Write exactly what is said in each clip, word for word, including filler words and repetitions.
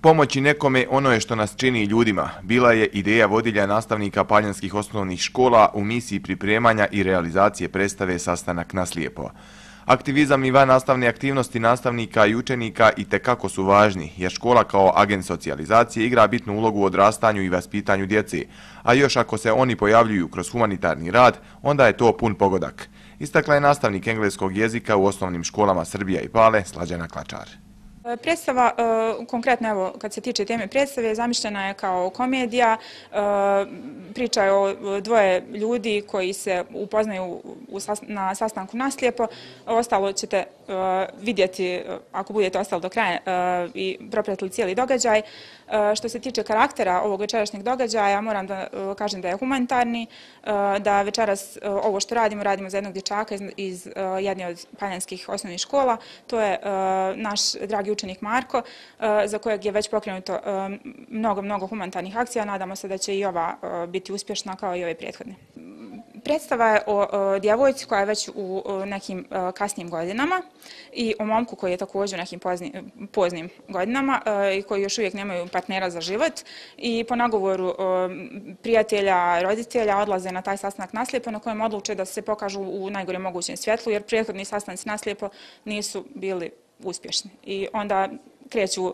Pomoći nekome ono je što nas čini ljudima. Bila je ideja vodilja nastavnika paljanskih osnovnih škola u misiji pripremanja i realizacije predstave Sastanak na slijepo. Aktivizam i vannastavne aktivnosti nastavnika i učenika itekako su važni, jer škola kao agent socijalizacije igra bitnu ulogu u odrastanju i vaspitanju djece, a još ako se oni pojavljuju kroz humanitarni rad, onda je to pun pogodak. Istakla je nastavnik engleskog jezika u osnovnim školama Srbija i Pale, Slađana Klačar. Predstava, konkretno evo kad se tiče teme predstave, zamišljena je kao komedija, priča je o dvoje ljudi koji se upoznaju na sastanku naslijepo, ostalo ćete vidjeti ako budete ostali do kraja i propratili cijeli događaj. Što se tiče karaktera ovog večerašnjeg događaja, moram da kažem da je humanitarni, da večeras ovo što radimo, radimo za jednog dječaka iz jedne od paljanskih osnovnih škola, to je naš dragi učenik Marko, za kojeg je već pokrenuto mnogo, mnogo humanitarnih akcija. Nadamo se da će i ova biti uspješna kao i ove prethodne. Predstava je o djevojci koja je već u nekim kasnijim godinama i o momku koji je također u nekim poznim godinama i koji još uvijek nemaju partnera za život i po nagovoru prijatelja, roditelja odlaze na taj sastanak naslijepo na kojem odluče da se pokažu u najgore mogućem svjetlu jer prethodni sastanci naslijepo nisu bili uspješni i onda kreću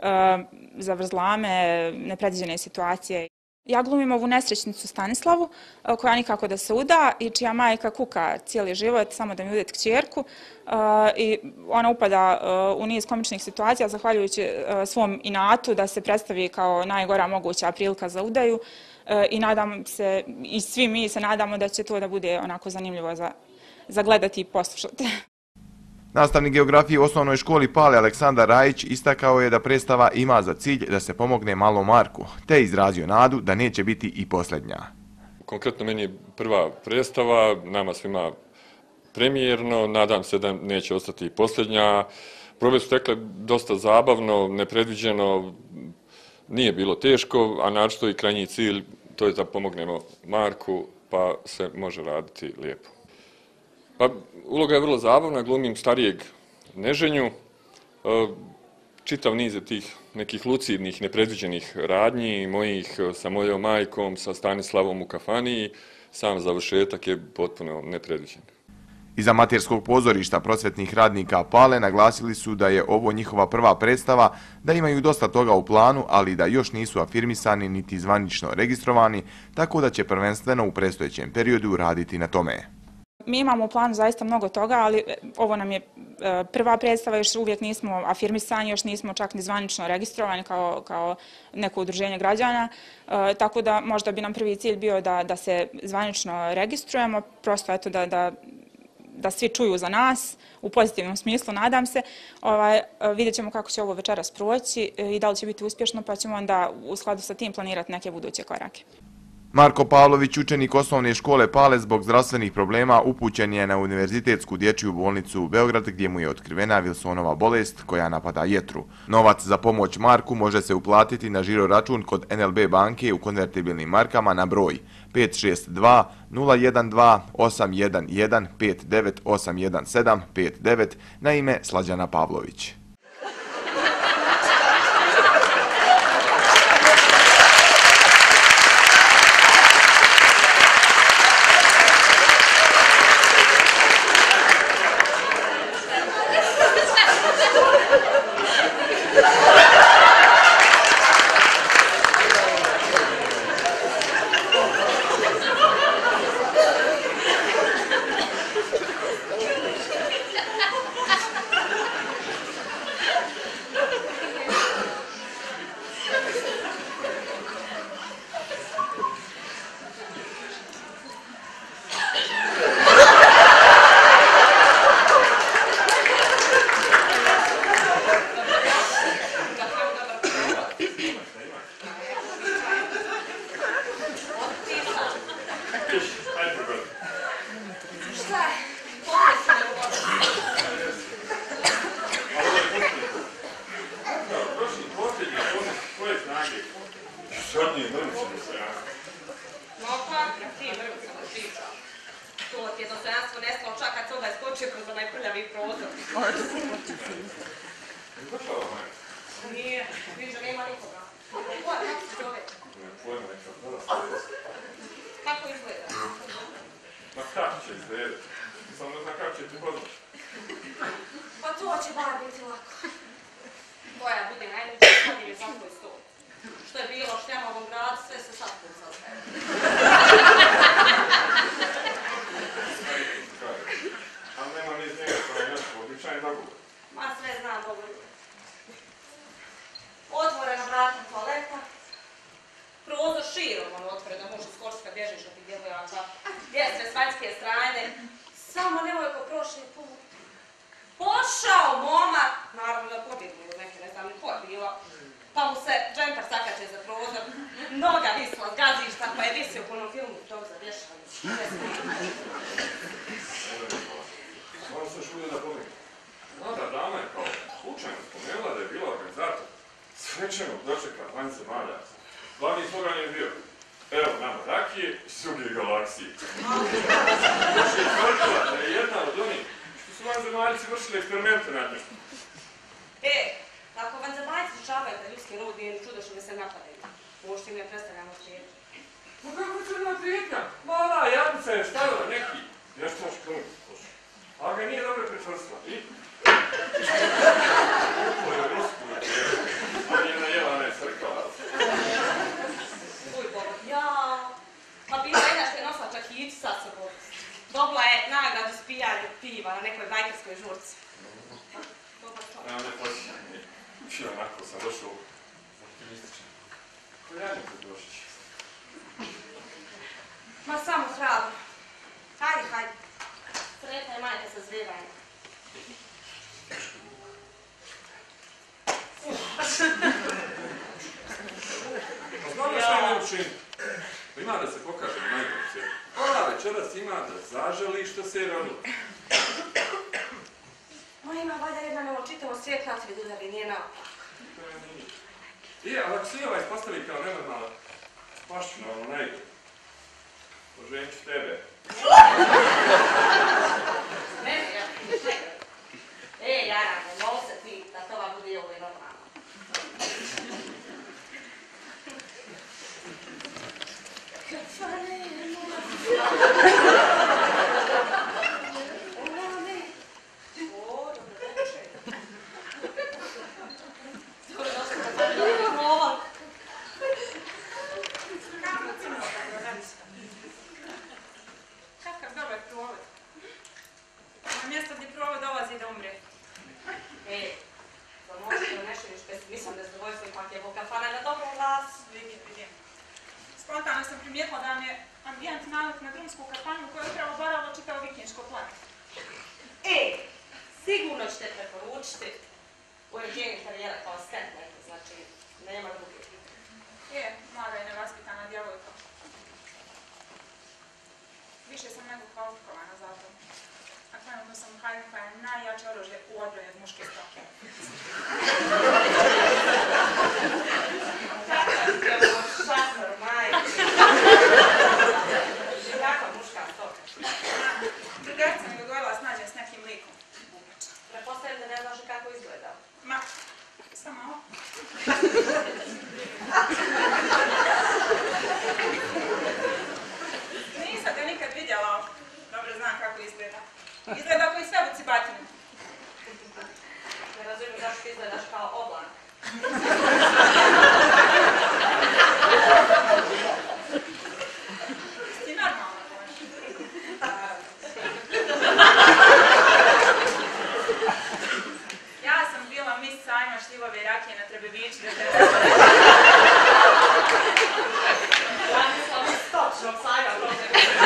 zavrzlame, nepredviđene situacije. Ja glumim ovu nesrećnicu Stanislavu, koja nikako da se uda i čija majka kuka cijeli život samo da mi ude kćerku i ona upada u niz komičnih situacija zahvaljujući svom inatu da se predstavi kao najgora moguća prilika za udaju i nadam se, i svi mi se nadamo da će to da bude onako zanimljivo za, za gledati i poslušati. Nastavnik geografije u osnovnoj školi Pale Aleksandar Rajić istakao je da predstava ima za cilj da se pomogne malom Marku, te izrazio nadu da neće biti i posljednja. Konkretno meni je prva predstava, nama svima premijerno, nadam se da neće ostati i posljednja. Probe su tekle dosta zabavno, nepredviđeno, nije bilo teško, a naročito i krajnji cilj, to je da pomognemo Marku, pa se može raditi lijepo. Pa, uloga je vrlo zabavna, glumim starijeg neženju, čitav niz je tih nekih lucidnih, nepredviđenih radnji, mojih sa mojom majkom, sa Stanislavom u kafani, sam završetak je potpuno nepredviđen. Iz amaterskog pozorišta prosvetnih radnika Pale naglasili su da je ovo njihova prva predstava, da imaju dosta toga u planu, ali da još nisu afirmisani niti zvanično registrovani, tako da će prvenstveno u predstojećem periodu raditi na tome. Mi imamo u planu zaista mnogo toga, ali ovo nam je prva predstava, još uvijek nismo afirmisani, još nismo čak ni zvanično registrovani kao, kao neko udruženje građana, e, tako da možda bi nam prvi cilj bio da, da se zvanično registrujemo, prosto eto da, da, da svi čuju za nas, u pozitivnom smislu, nadam se. Ovaj, vidjet ćemo kako će ovo večeras proći i da li će biti uspješno, pa ćemo onda u skladu sa tim planirati neke buduće korake. Marko Pavlović, učenik osnovne škole Pale, zbog zdravstvenih problema upućen je na Univerzitetsku dječju bolnicu u Beograd gdje mu je otkrivena Wilsonova bolest koja napada jetru. Novac za pomoć Marku može se uplatiti na žiro račun kod N L B banke u konvertibilnim markama na broj pet šest dva nula jedan dva osam jedan jedan pet devet osam jedan sedam pet devet na ime Slađana Pavlović. To ti je dostojanstvo nestalo čak kad se ovaj skočio kroz onaj prljavi prozor. Nije, vidiš da nema bila. Pa mu se džemper sakače za prozor, noga visla s gazišta, pa je visio po onom filmu tog za vješanje. Moram se još uvijek da pomijem. Mlada dama je kao slučajno spomenula da je bila organizator svečanog dočeka vanjce maljaca. Glavni slogan je bio: evo nama rakije iz druge galaksije. Još je tvrdila da je jedna od onih što su vanzemaljci vršili eksperimente nad njom. E, ako vanzemaljci slučavaju da ljudski rod nije ni čudo što me se napadaju, možda im ne predstavljamo prijetnju. Ma kako će ona prijetnja? Mala jadnica je stavila neki vještač krun. A ga nije dobro pretvrstila. I? Uplo je rusku na tijelu. A nije najela ne crkala. Uj, Boga, jao. Pa bila jedna što je nosila čak i sa sobom. Dobila je nagradu spijanja piva na nekoj bajkerskoj žurci. Evo ne posjećam mi.Či onako sam došao optimističan. Ko Janko Došić? Ma samo hrabro. Hajde, hajde. Sretna je majka sa zvevanjem. Pa znam da šta imam učiniti. Ima da se pokaže na najbolj svijetu. Ona večeras ima da zaželi što se je rodilo. Ma ima valjda jedna neočitavo svijet na tri dudavi, nije naopak. I, ali ako se i ovaj ispostavi kao nenormalan, pašću na ono najbolj. Poženit ću tebe. Ne, ja, čekaj. E, Jarane, mogu se ti da toga bude i ovo je normalno. Kafane, ona ne. O, dobro došle. Dobro došle, da sam bilo novan. Kako cimo tako radiš? Kakav dobar provod. Na mjesto gdje provod dolazi da umre. E, to možete da nešto još pesimisam nezadovoljstvo, ipak je kafana na dobrom glasu. Vidim, vidim. Spontano sam primijetila da vam je ambijent nalik na drumsku kafanu koja je upravo barala čitao vikinško plane. E, sigurno ćete preporučiti uređenje karijera kao asistent neko, znači nema druge. Je, mlada i nevaspitana djevojka. Više sam nego kvalifikovana za to. A trenutno sam hajde koja je najjače oružje u odbrani od muške stoke. Kakav je ovo šator, majke. Kakva muška stoka? Drugarca mi dogodila s nađem s nekim likom. Prepostavljam da ne znaš kako izgleda. Ma, samo ovo. Nisam ga nikad vidjela, dobro znam kako izgleda. Izgleda koji sve u cibatinu. Ne razumijem zašto izgledaš kao oblak. Ti normalno možeš. Ja sam bila mis sajma šljivove rakije na Trebeviću da treba. Ja mislim mis stočnog sajma to Trebeviću.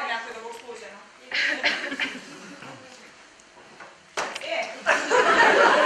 E,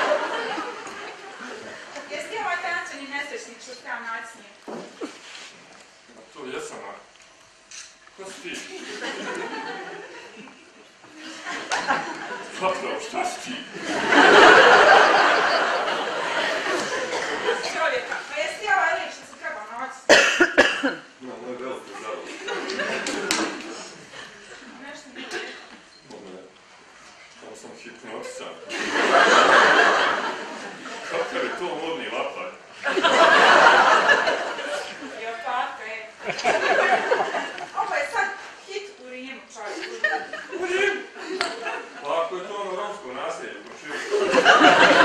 hipnotisan. Kakav je to modni lapar? Jo, tako je. Ovo je sad hit u Rimu, čovječ. U Rimu? Pa ako je to ono romsko naselje, počeo.